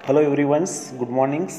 Hello everyone's, good mornings.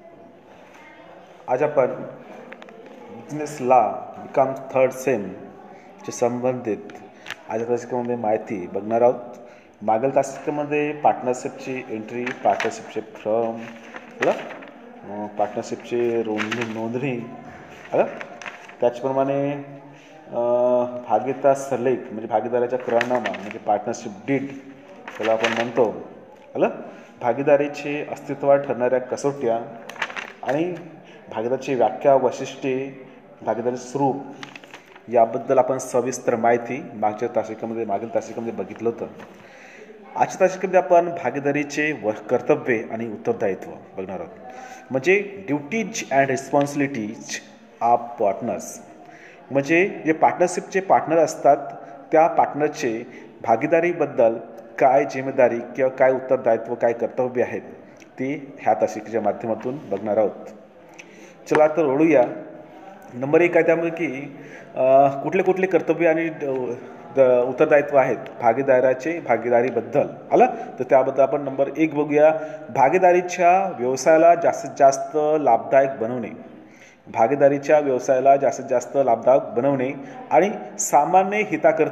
आज आपण business law BCom third सेमचे संबंधित आजच्या तासिकेमध्ये माहिती बघणार आहोत. मागील तासिकेमध्ये पार्टनरशिपची एंट्री, पार्टनरशिपचे फर्म, पार्टनरशिपची नोंदणी, त्याचप्रमाणे भागीदार सल्लेख म्हणजे भागीदाराचा करारनामा म्हणजे पार्टनरशिप डीड त्याला आपण म्हणतो. भागीदारीचे अस्तित्वात ठरणाऱ्या कसोट्या आणि भागीदारीची व्याख्या, वैशिष्ट्ये, भागीदारी स्वरूप याबद्दल आपण सविस्तर माहिती मागील तासिकेमध्ये बघितलं होतं. आजच्या तासिकेमध्ये आपण भागीदारीचे कर्तव्ये आणि उत्तरदायित्व बघणार आहोत. म्हणजे duties and responsibilities of partners. म्हणजे जे पार्टनरशिपचे पार्टनर असतात त्या पार्टनरचे भागीदारीबद्दल काय जिम्मेदारी किंवा काय उत्तरदायित्व, काय कर्तव्य आहेत ते ह्या तासिकेच्या माध्यमातून बघणार आहोत. चला तर ओळूया. नंबर 1 आहे त्यामध्ये की कुठले कुठले कर्तव्य आणि उत्तरदायित्व आहेत भागीदारीबद्दल. तर त्याबद्दल आपण नंबर 1 बघूया. भागीदारीच्या व्यवसायाला जास्तीत जास्त लाभदायक बनवणे. भागीदारीच्या व्यवसायाला जास्तीत जास्त लाभदायक बनवणे आणि सामान्य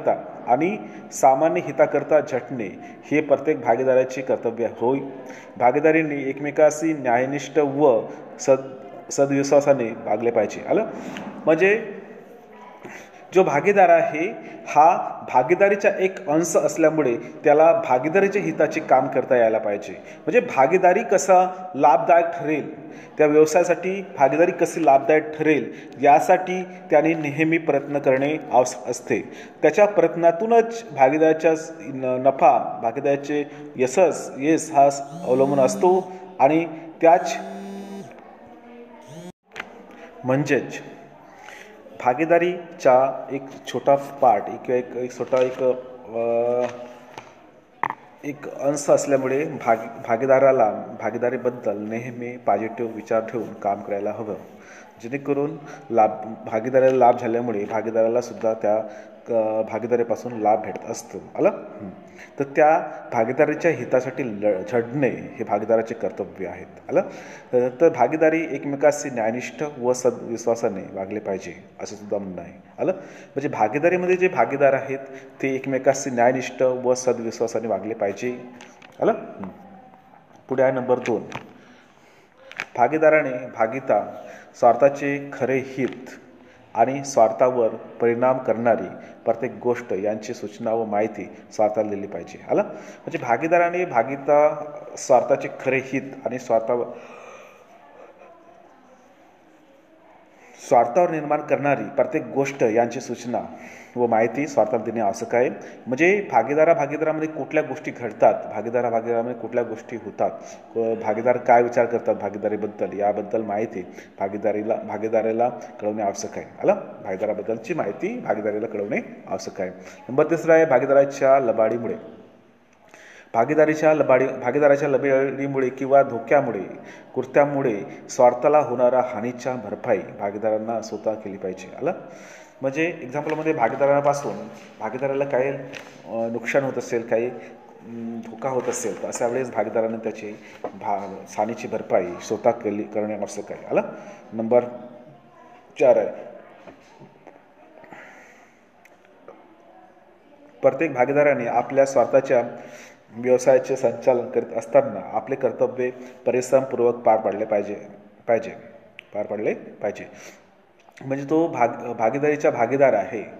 हिताकरता झटणे हे प्रत्येक भागीदाराचे कर्तव्य होय. भागीदारींनी एकमेकाशी न्यायनिष्ठ व सद्विश्वासाने वागले पाहिजे. म्हणजे जो भागीदार आहे हा भागीदारीचा एक अंश असल्यामुळे त्याला भागीदारीच्या हिताचे काम करता यायला पाहिजे. म्हणजे भागीदारी कसा लाभदायक ठरेल, त्या व्यवसायासाठी भागीदारी कशी लाभदायक ठरेल यासाठी त्याने नेहमी प्रयत्न करणे आवश्यक असते. त्याच्या प्रयत्नातूनच भागीदाराचा नफा, भागीदारीचे यश हा अवलंबून असतो. आणि त्याच म्हणजेच भागीदारीचा एक छोटा पार्ट एक अंश असल्यामुळे भागीदाराला भागीदारीबद्दल नेहमी पॉझिटिव्ह विचार ठेवून काम करायला हवं, जेणेकरून भागीदाराला लाभ झाल्यामुळे भागीदाराला सुद्धा त्या भागीदारीपासून लाभ भेटत असतो. तर त्या भागीदारीच्या हितासाठी झटणे हे भागीदाराचे कर्तव्य आहेत. तर भागीदारी एकमेकाशी न्यायनिष्ठ व सद्विश्वासाने वागले पाहिजे असं सुद्धा म्हणणं आहे. म्हणजे भागीदारीमध्ये जे भागीदार आहेत ते एकमेकाशी न्यायनिष्ठ व सद्विश्वासाने वागले पाहिजे. पुढे आहे नंबर 2. भागीदार स्वार्थाचे खरे हित आणि स्वार्थावर परिणाम करणारी प्रत्येक गोष्ट यांची सूचना व माहिती स्वार्थाला दिली पाहिजे. म्हणजे भागीदाराने स्वार्थाचे खरे हित आणि स्वार्थावर निर्माण करणारी प्रत्येक गोष्ट यांची सूचना व माहिती स्वार्थाला देणे आवश्यक आहे. म्हणजे भागीदारामध्ये कुठल्या गोष्टी घडतात, भागीदारामध्ये कुठल्या गोष्टी होतात, भागीदार काय विचार करतात भागीदारीबद्दल याबद्दल माहिती भागीदाराला कळवणे आवश्यक आहे. भागीदाराबद्दलची माहिती भागीदाराला कळवणे आवश्यक आहे. नंबर 3 आहे भागीदाराच्या लबाडीमुळे. भागीदाराच्या लबाडीमुळे किंवा धोक्यामुळे, कृत्यामुळे स्वार्थाला होणारा हानीच्या भरपाई भागीदारांना स्वतः केली पाहिजे. म्हणजे एक्झाम्पलमध्ये भागीदाराला काही नुकसान होत असेल, काही धोका होत असेल तर अशा वेळेस भागीदाराने त्याची हानीची भरपाई स्वतः करणे आवश्यक आहे. नंबर 4 आहे प्रत्येक भागीदाराने आपल्या स्वतःच्या व्यवसायाचे संचालन करीत असताना आपले कर्तव्य परिश्रमपूर्वक पार पाडले पाहिजे. म्हणजे तो भागीदारीचा भागीदार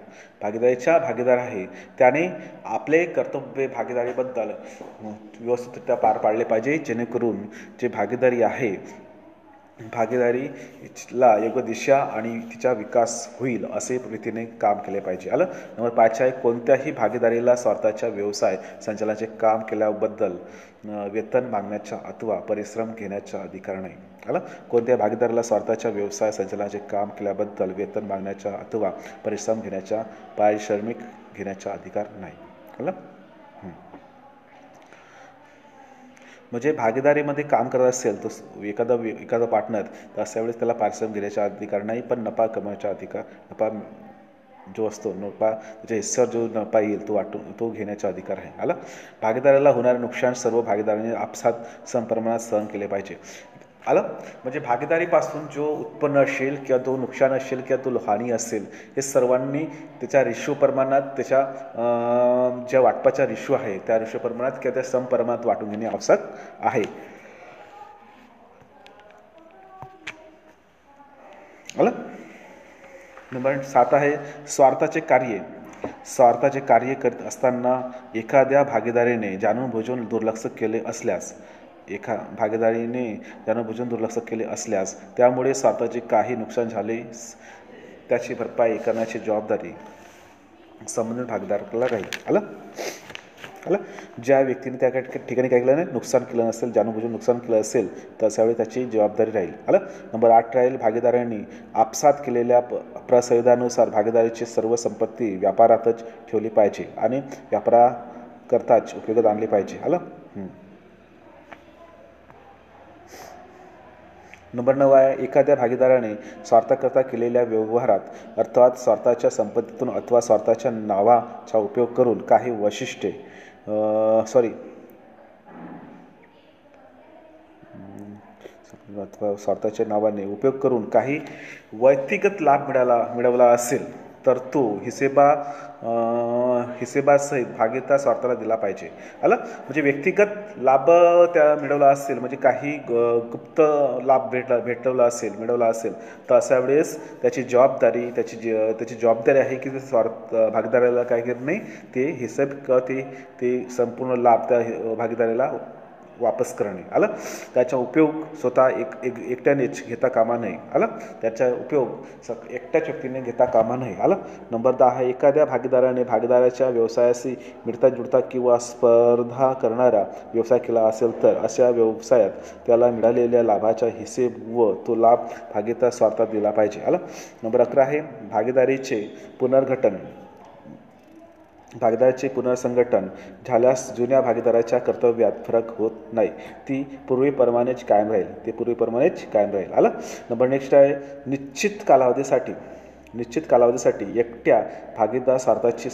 आहे त्याने आपले कर्तव्य भागीदारीबद्दल व्यवस्थितरित्या पार पाडले पाहिजे, जेणेकरून जे भागीदारीला योग्य दिशा आणि तिचा विकास होईल असे रीतीने काम केले पाहिजे. नंबर 5 आहे कोणत्याही भागीदारीला स्वार्थाच्या व्यवसाय संचालनाचे काम केल्याबद्दल वेतन मागण्याचा अथवा परिश्रम घेण्याचा अधिकार नाही. कोणत्याही भागीदाराला स्वार्थाच्या व्यवसाय संचालनाचे काम केल्याबद्दल वेतन मागण्याचा अथवा पारिश्रमिक घेण्याचा अधिकार नाही. म्हणजे भागीदारीमध्ये काम करत असेल तर एखादा पार्टनर तर अशा वेळेस त्याला पारिश्रमिक घेण्याचा अधिकार नाही, पण नफा कमवण्याचा अधिकार जो असतो नफा, त्याच्या हिस्सावर जो नफा येईल तो वाटून तो घेण्याचा अधिकार आहे. आला. भागीदाराला होणारे नुकसान सर्व भागीदारांनी आपसात समप्रमाणात सहन केले पाहिजे. आलं. म्हणजे भागीदारीपासून जो उत्पन्न असेल किंवा तो नुकसान असेल किंवा तो हानी असेल, हे सर्वांनी त्याच्या रेशो प्रमाणात, त्याच्या ज्या वाटपाच्या रेशो आहे त्या रेशो प्रमाणात किंवा त्या समप्रमाणात वाटून घेणे आवश्यक आहे. आलं. नंबर 7 आहे स्वार्थाचे कार्य. स्वार्थाचे कार्य करत असताना एखाद्या भागीदारीने जाणूनबुजून दुर्लक्ष केले असल्यास त्यामुळे स्वार्थाचे काही नुकसान झाले त्याची भरपाई करण्याची जबाबदारी संबंधित भागीदाराला राहील. आलं. ज्या व्यक्तीने त्या ठिकाणी काय केलं नाही, नुकसान केलं नसेल, जाणूनबुजून नुकसान केलं असेल तर त्यावेळी त्याची जबाबदारी राहील. आलं. नंबर 8 राहील भागीदारांनी आपसात केलेल्या प्रसंवादानुसार भागीदारीची सर्व संपत्ती व्यापारातच ठेवली पाहिजे आणि व्यापाराकरताच उपयोगात आणली पाहिजे. आलं. नंबर 9 आहे एखाद्या भागीदाराने स्वार्थाकरता केलेल्या व्यवहारात अर्थात स्वार्थाच्या संपत्तीतून अथवा स्वार्थाच्या नावाचा उपयोग करून काही वैशिष्ट्ये अथवा स्वार्थाच्या नावाने उपयोग करून काही वैयक्तिक लाभ मिळवला असेल तर तो हिसेबासहित भागीदार स्वार्थाला दिला पाहिजे. आलं. म्हणजे व्यक्तिगत लाभ त्या मिळवला असेल, म्हणजे काही गुप्त लाभ मिळवला असेल तर अशा वेळेस त्याची जबाबदारी आहे की स्वार्थ भागीदाराला काय करत नाही, ते हिशेब किंवा ते संपूर्ण लाभ त्या भागीदाराला वापस करणे. आलं. त्याचा उपयोग स्वतः एकट्यानेच घेता कामा नये. आलं. त्याचा उपयोग एकट्याच व्यक्तीने घेता कामा नये. आलं. नंबर 10 आहे एखाद्या भागीदाराने भागीदाराच्या व्यवसायाशी मिळता जुळता किंवा स्पर्धा करणारा व्यवसाय केला असेल तर अशा व्यवसायात त्याला मिळालेल्या लाभाचा हिशेब व तो लाभ भागीदार स्वार्थात दिला पाहिजे. आलं. नंबर 11 आहे भागीदारीचे पुनर्संघटन झाल्यास जुन्या भागीदाराच्या कर्तव्यात फरक होत नाही, ती पूर्वीप्रमाणेच कायम राहील. आलं. नंबर नेक्स्ट आहे निश्चित कालावधीसाठी एकट्या भागीदार स्वार्थाची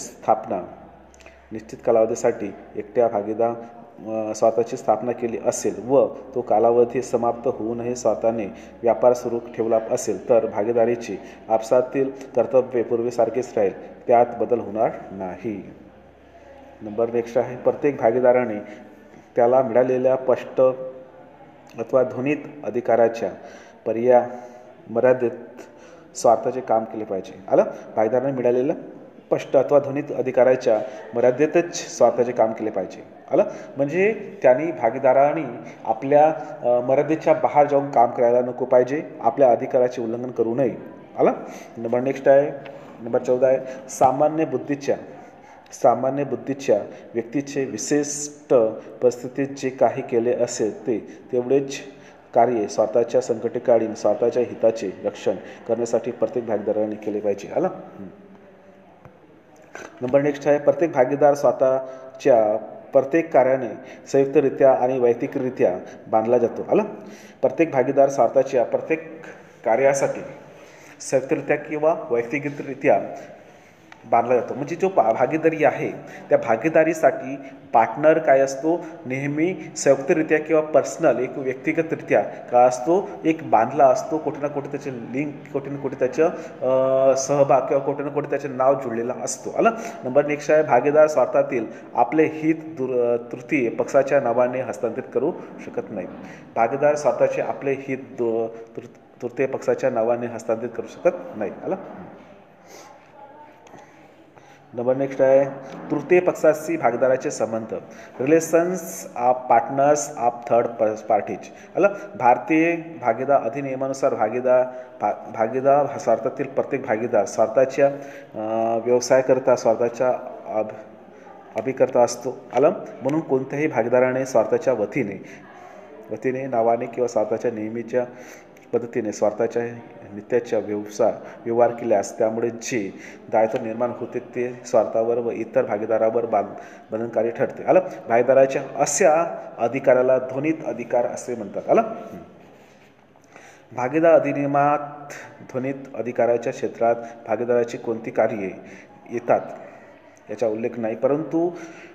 स्थापना केली असेल व तो कालावधी समाप्त होऊनही स्वार्थाने व्यापार सुरू ठेवला असेल तर भागीदारीची आपसातील कर्तव्ये पूर्वीसारखीच राहील, त्यात बदल होणार नाही. नंबर नेक्स्ट आहे प्रत्येक भागीदाराने त्याला मिळालेल्या स्पष्ट अथवा ध्वनित अधिकाराच्या मर्यादेत स्वार्थाचे काम केले पाहिजे. आलं. भागीदाराने मिळालेल्या स्पष्ट अथवा ध्वनित अधिकाराच्या मर्यादेतच स्वार्थाचे काम केले पाहिजे. आलं. म्हणजे भागीदारांनी आपल्या मर्यादेच्या बाहेर जाऊन काम करायला नको पाहिजे, आपल्या अधिकाराचे उल्लंघन करू नये. आलं. नंबर नेक्स्ट आहे नंबर 14 आहे सामान्य बुद्धीच्या व्यक्तीचे विशिष्ट परिस्थितीत जे काही केले असेल तेवढेच कार्य स्वतःच्या संकटकालीन स्वतःच्या हिताचे रक्षण करण्यासाठी प्रत्येक भागीदाराने केले पाहिजे. आलं. नंबर नेक्स्ट आहे प्रत्येक भागीदार स्वतःच्या प्रत्येक कार्याने संयुक्तरित्या आणि वैयक्तिकरित्या बांधला जातो. आलं. प्रत्येक भागीदार स्वार्थाच्या प्रत्येक कार्यासाठी संयुक्तरित्या किंवा वैयक्तिकरित्या बांधला जातो. म्हणजे जो भागीदारी आहे त्या भागीदारीसाठी पार्टनर काय असतो, नेहमी संयुक्तरित्या किंवा पर्सनल एक व्यक्तिगतरित्या काय असतो, एक बांधला असतो. कुठे ना कुठे त्याचे लिंक, कुठे ना कुठे त्याचं सहभाग किंवा कुठे ना कुठे त्याचे नाव जुळलेलं असतो. आलं. नंबर नेक्स्ट आहे भागीदार स्वार्थातील आपले हित तृतीय पक्षाच्या नावाने हस्तांतरित करू शकत नाही. भागीदार स्वतःचे आपले हित तृतीय पक्षाच्या नावाने हस्तांतरित करू शकत नाही. आलं. नंबर नेक्स्ट आहे तृतीय पक्षाशी भागीदाराचे संबंध, relations of partners of third parties. आलं. भारतीय भागीदार अधिनियमानुसार भागीदार स्वार्थातील प्रत्येक भागीदार स्वार्थाच्या व्यवसायाकरता स्वार्थाच्या अभिकर्ता असतो. आलं. म्हणून कोणत्याही भागीदाराने स्वार्थाच्या वतीने नावाने किंवा स्वार्थाच्या नेहमीच्या पद्धतीने स्वार्थाच्या नित्याच्या व्यवहार केल्यास त्यामुळे जे दायित्व निर्माण होते ते स्वार्थावर व इतर भागीदारावर बंधनकारी ठरते. आलं. भागीदाराच्या अशा अधिकाराला ध्वनित अधिकार असे म्हणतात. आलं. भागीदार अधिनियमात ध्वनित अधिकाराच्या क्षेत्रात भागीदाराची कोणती कार्ये येतात याचा उल्लेख नाही, परंतु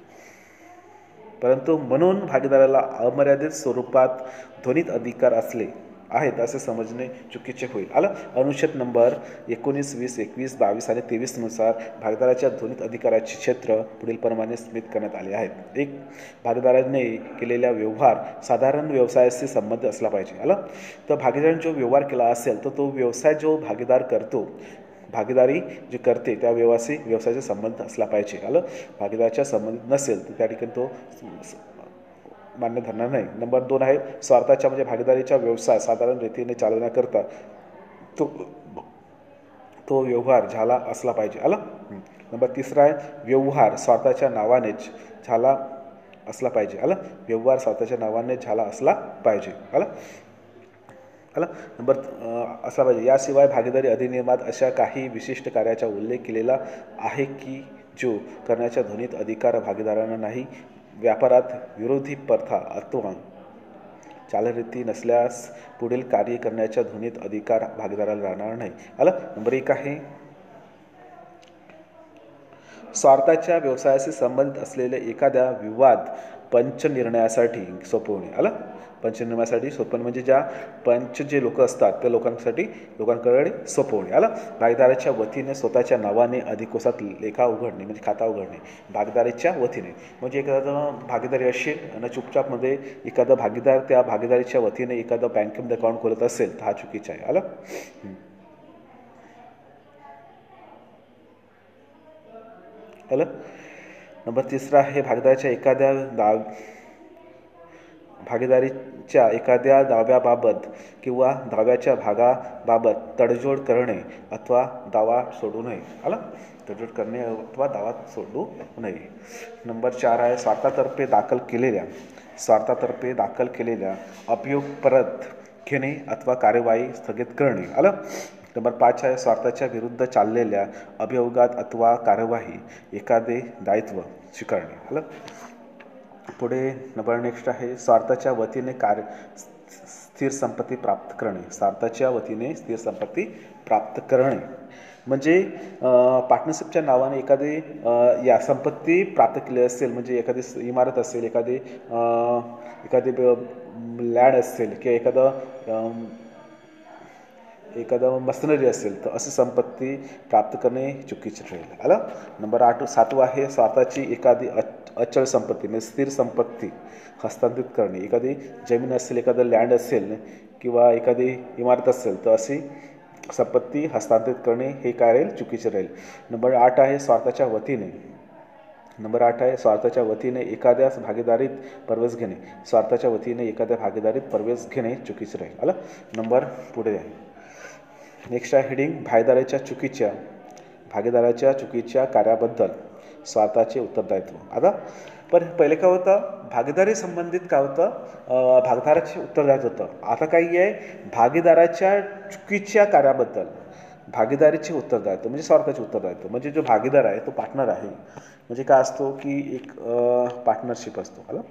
म्हणून भागीदाराला अमर्यादित स्वरूपात ध्वनित अधिकार असले आहेत असे समजणे चुकीचे होईल. आलं. अनुच्छेद नंबर 19, 20, 21, 22 आणि 23 नुसार भागीदाराच्या ध्वनित अधिकाराचे क्षेत्र पुढीलप्रमाणे सीमित करण्यात आले आहेत. 1. भागीदाराने केलेला व्यवहार साधारण व्यवसायाशी संबंधित असला पाहिजे. आलं. तर भागीदाराने जो व्यवहार केला असेल तर तो व्यवसाय जो भागीदार करतो, भागीदारी जे करते त्या व्यवसायाचा संबंध असला पाहिजे. आलं. भागीदाराच्या संबंधित नसेल तर त्या ठिकाणी तो मान्य धरणार नाही. नंबर 2 आहे स्वार्थाच्या म्हणजे भागीदारीचा व्यवसाय साधारण रीतीने चालवण्याकरता तो व्यवहार झाला असला पाहिजे. आलं. नंबर 3 आहे व्यवहार स्वार्थाच्या नावानेच झाला असला पाहिजे. आलं. व्यवहार स्वार्थाच्या नावाने झाला असला पाहिजे. आलं. नंबर असला पाहिजे. याशिवाय भागीदारी अधिनियमात अशा काही विशिष्ट कार्याचा उल्लेख केलेला आहे की जो करण्याचा ध्वनित अधिकार भागीदारांना नाही. व्यापारात विरोधी प्रथा अथवा चालरीती नसल्यास पुढील कार्य करण्याचा ध्वनित अधिकार भागीदाराला राहणार नाही. आलं. नंबर 1 आहे स्वार्थाच्या व्यवसायाशी संबंधित असलेले एखाद्या विवाद पंचनिर्णयासाठी सोपवणे. आलं. पंचनिर्णयासाठी सोपवणे म्हणजे ज्या पंच जे लोक असतात त्या लोकांकडे सोपवणे. आलं. भागीदाराच्या वतीने स्वतःच्या नावाने अधिकोसात लेखा उघडणे म्हणजे खाता उघडणे. भागीदारीच्या वतीने म्हणजे एखादं भागीदारी असेल आणि चुपचापमध्ये एखादा भागीदार त्या भागीदारीच्या वतीने एखादं बँकेमध्ये अकाउंट खोलत असेल तर हा चुकीचा आहे. आलं. नंबर 3 आहे भागीदारीच्या एखाद्या दाव्याबाबत किंवा दाव्याच्या भागाबाबत तडजोड करणे अथवा दावा सोडू नये. आलं. तडजोड करणे अथवा दावा सोडू नये. नंबर 4 आहे स्वार्थातर्फे दाखल केलेल्या अभियोग परत घेणे अथवा कार्यवाही स्थगित करणे. आलं. नंबर 5 आहे स्वार्थाच्या विरुद्ध चाललेल्या अभियोगात अथवा कार्यवाही एखादे दायित्व स्वीकारणे. आलं. पुढे नेक्स्ट आहे स्वार्थाच्या वतीने स्थिर संपत्ती प्राप्त करणे. स्वार्थाच्या वतीने स्थिर संपत्ती प्राप्त करणे म्हणजे पार्टनरशिपच्या नावाने एखादी या संपत्ती प्राप्त केली असेल म्हणजे एखादी इमारत असेल, एखादी लँड असेल किंवा एखादं मशिनरी असेल तर अशी संपत्ती प्राप्त करणे चुकीचे राहील. आलं. नंबर 7 आहे स्वार्थाची एखादी अचल संपत्ती म्हणजे स्थिर संपत्ती हस्तांतरित करणे. एखादी जमीन असेल, एखादं लँड असेल किंवा एखादी इमारत असेल तर अशी संपत्ती हस्तांतरित करणे हे काय राहील चुकीचे राहील. नंबर 8 आहे स्वार्थाच्या वतीने एखाद्या भागीदारीत प्रवेश घेणे. स्वार्थाच्या वतीने एखाद्या भागीदारीत प्रवेश घेणे चुकीचे राहील. आलं. नंबर पुढे आहे नेक्स्ट आहे हेडिंग भागीदाराच्या चुकीच्या कार्याबद्दल स्वार्थाचे उत्तरदायित्व. आता पण पहिले काय होतं भागीदारी संबंधित काय होतं भागीदाराचे उत्तरदायित्व होतं. आता काही आहे भागीदाराच्या चुकीच्या कार्याबद्दल भागीदारीचे उत्तरदायित्व म्हणजे स्वार्थाचे उत्तरदायित्व. म्हणजे जो भागीदार आहे तो पार्टनर आहे म्हणजे काय असतो की एक पार्टनरशिप असतो. आलं.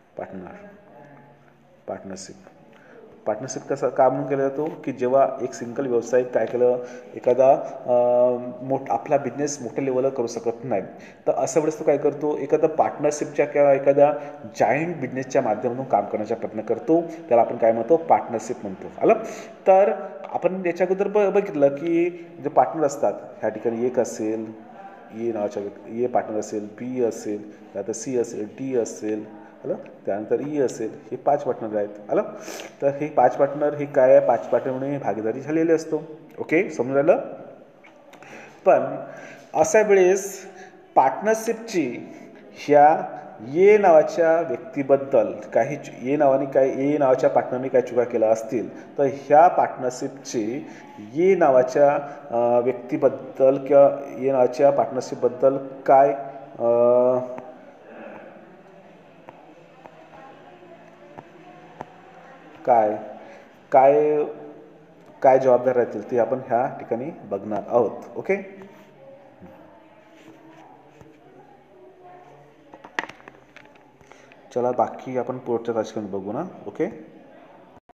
पार्टनरशिप कसं काम म्हणून केला जातो की जेव्हा एक सिंगल व्यावसायिक काय केलं एखादा आपला बिझनेस मोठ्या लेवलला करू शकत नाही तर अशा वेळेस तो काय करतो एखादा पार्टनरशिपच्या किंवा एखाद्या जायंट बिझनेसच्या माध्यमातून काम करण्याचा प्रयत्न करतो. त्याला आपण काय म्हणतो पार्टनरशिप म्हणतो. आलं. तर आपण याच्या अगोदर बघितलं की जे पार्टनर असतात ह्या ठिकाणी एक असेल ए नावाच्या ए पार्टनर असेल, बी असेल, त्यानंतर सी असेल, डी असेल, आलं. त्यानंतर ई असेल. हे 5 पार्टनर आहेत. आलं. तर हे 5 पार्टनर हे काय आहे 5 पार्टनरने भागीदारी झालेली असतो. ओके समजून राहिलं. पण अशा वेळेस पार्टनरशिपची ह्या ए नावाच्या व्यक्तीबद्दल ए नावाच्या पार्टनरने काही चुका केल्या असतील तर ह्या पार्टनरशिपची ए नावाच्या व्यक्तीबद्दल किंवा ए नावाच्या पार्टनरशिपबद्दल काय जबाबदार राहतील ते आपण ह्या ठिकाणी बघणार आहोत. ओके. चला बाकी आपण पुढच्या तारखेला बघू ना. ओके.